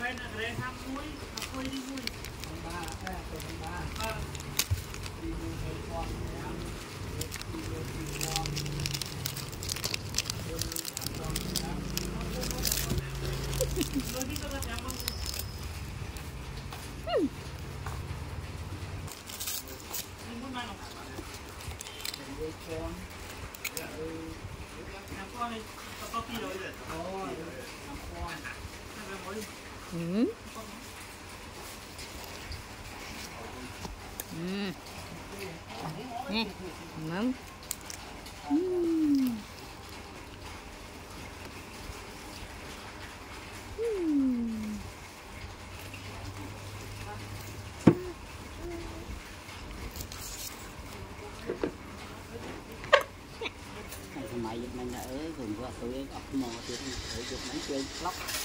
quen là cái ham muối đi muối ba đi muối hay con ăn đi muối thì con rồi đi cho nó ăn không đi muối mang không con này có gì rồi nè mắm mày mình đã ở vùng qua tụi ấp mò thì ở vùng bánh chơi lóc